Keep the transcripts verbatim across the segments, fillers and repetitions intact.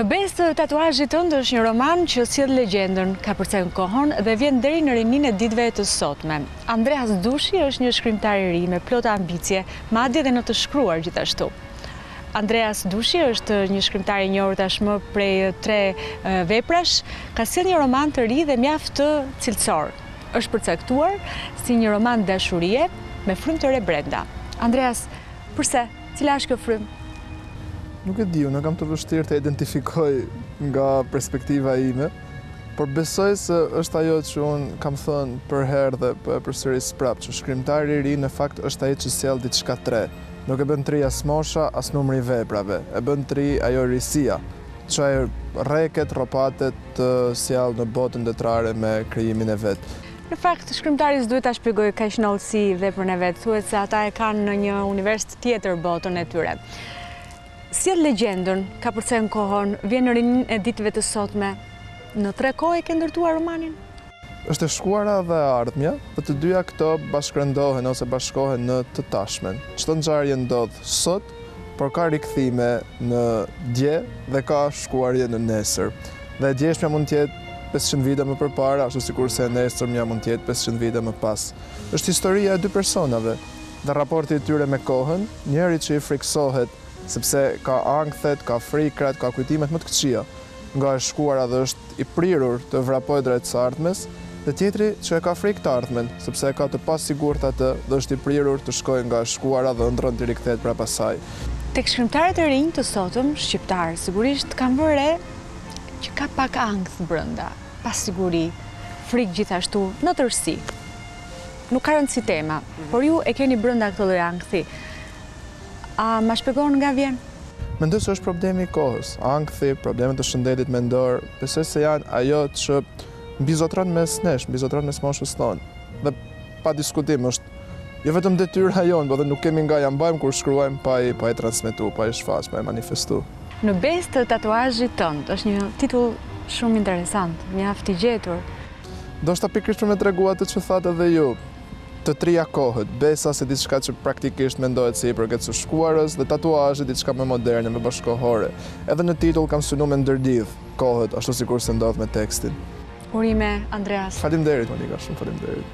Në Besë të tatuazhit tënd është një roman që sjell legjendën, ka përcjell kohën dhe vjen deri në rininë e ditëve të sotme. Andreas Dushi është një shkrimtar i ri me plot ambicie, madje edhe në të shkruar gjithashtu. Andreas Dushi është një shkrimtar i njohur tashmë prej tre uh, veprash, ka sjell një roman të ri dhe mjaft të cilësor. Është përcaktuar si një roman dashurie me frymë të re brenda. Andreas, përse? Cila është kjo frymë? Nuk e di, unë kam të vështirë të identifikoj nga perspektiva ime, por besoj se është ajo që unë kam thënë për herë dhe për përsëris prapë, që shkrimtari i ri në fakt është ai që sjell diçka të re. Nuk e bën tri as mosha, as numri i veprave, e bën tri ajo risia, që ai rreket, ropatet të sjell në botën letrare me krijimin e vet. Në fakt, shkrimtari s'duhet ta shpjegojë kaq shëndollësi veprën e vet, thuhet se ata e kanë në një univers tjetër botën e tyre. Sjell legjendën, ka përcjell kohën, vjen në rininë e ditëve të sotme. Në tre kohë e ke ndërtuar romanin? Është e shkuara dhe e ardhmja, dhe të dyja këto bashkërendohen ose bashkohen në të tashmen. Çdo ngjarje ndodh sot, por ka rikthime në dje dhe ka shkuarje në nesër. Dhe e djeshmja mund të jetë pesëqind vite më përpara, ashtu sikur se e nesërmja mund të jetë pesëqind vite më pas. Është historia e dy personave dhe raporti i tyre me kohën, njëri që i friksohet sepse ka ankthet, ka frikrat, ka kujtimet më të këqija, nga e shkuara dhe është i prirur të vrapojë drejt së ardhmes, dhe tjetri që e ka frikë të ardhmen, sepse ka të pasigurt atë dhe është i prirur të shkojë nga e shkuara dhe ëndrron të rikthehet prapa saj. Tek shkrimtarët e rinj të sotëm shqiptar, sigurisht kanë vënë re që ka pak ankth brenda, pasiguri, frikë gjithashtu në tërësi. Nuk ka rëndësi tema, por ju e keni brenda këtë lloj ankthi. A ma shpjegon nga vjen? Mendoj se është problemi i kohës. Ankthi, problemet të shëndetit mendor, besoj se janë ajo që mbizotron mes nesh, mbizotron mes moshës tonë. Dhe pa diskutim është jo vetëm detyra jonë, por edhe nuk kemi nga ja mbajmë kur shkruajmë pa i pa i transmetu, pa i shfaq, pa i manifestu. Në Besë të tatuazhit tënd është një titull shumë interesant, mjaft i gjetur. Do shta pikërisht për me tregu atë që thatë edhe ju. Të trija kohët, besa se diçka që praktikisht mendohet si i përket së shkuarës dhe tatuazhi diçka më moderne, më bashkohore. Edhe në titull kam synu me ndërdidh kohët, ashtu sikur se ndodh me tekstin. Urime, Andreas. Faleminderit, Monika, shumë faleminderit.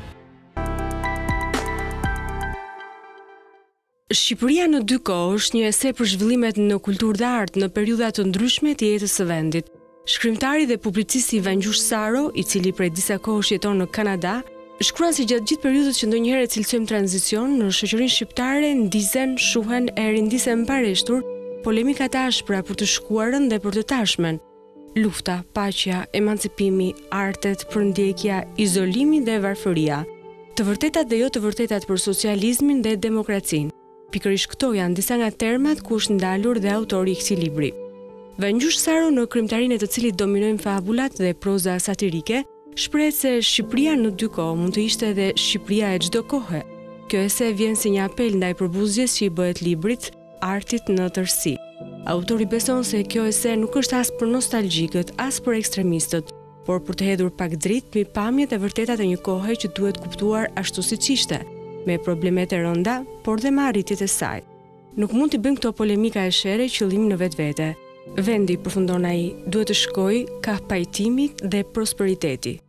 Shqipëria në dy kohë është një esej për zhvillimet në kulturë dhe art në periudha të ndryshme të jetës së vendit. Shkrimtari dhe publicisti Vangjush Saro, i cili prej disa kohësh jeton në Kanada, shkruan se gjatë gjithë periudhës që ndonjëherë e cilësojmë tranzicion, në shoqërinë shqiptare ndizen, shuhen e rindisen mbareshtur polemikat e ashpra për të shkuarën dhe për të tashmen. Lufta, paqja, emancipimi, artet, përndjekja, izolimi dhe varfëria. Të vërtetat dhe jo të vërtetat për socializmin dhe demokracinë. Pikërisht këto janë disa nga termat ku është ndalur dhe autori i këtij libri. Vangjush Saro, në krimtarinë e të cilit dominojnë fabulat dhe proza satirike, shpreh se Shqipëria në dy kohë mund të ishte edhe Shqipëria e çdo kohe. Kjo esej vjen si një apel ndaj përbuzjes që i bëhet librit, artit në tërësi. Autori beson se kjo esej nuk është as për nostalgjikët, as për ekstremistët, por për të hedhur pak dritë mbi pamjet e vërtetat e një kohe që duhet kuptuar ashtu siç ishte, me problemet e rënda, por dhe me arritjet e saj. Nuk mund t'i bëjmë këto polemika e shere qëllim në vetvete. Vendi, përfundon ai, duhet të shkojë ka pajtimit dhe prosperiteti.